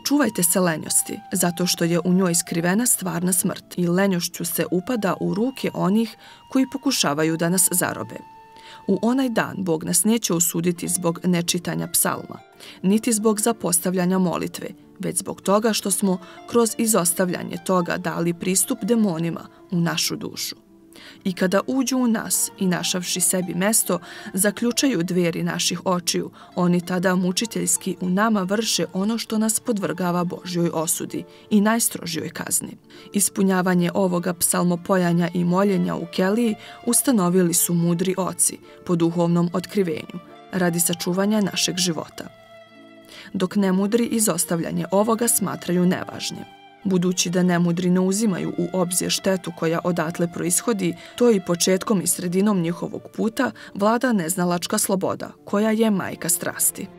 Čuvajte se lenjosti, zato što je u njoj skrivena stvarna smrt i lenjošću se upada u ruke onih koji pokušavaju da nas zarobe. U onaj dan Bog nas neće osuditi zbog nečitanja psalma, niti zbog zapostavljanja molitve, već zbog toga što smo kroz izostavljanje toga dali pristup demonima u našu dušu. I kada uđu u nas i našavši sebi mesto, zaključaju dveri naših očiju, oni tada mučiteljski u nama vrše ono što nas podvrgava Božjoj osudi i najstrožijoj kazni. Ispunjavanje ovoga psalmopojanja i moljenja u Keliji ustanovili su mudri oci po duhovnom otkrivenju, radi sačuvanja našeg života. Dok nemudri izostavljanje ovoga smatraju nevažnim. Budući da nemudri ne uzimaju u obzir štetu koja odatle proishodi, to i početkom i sredinom njihovog puta vlada neznalačka sloboda, koja je majka strasti.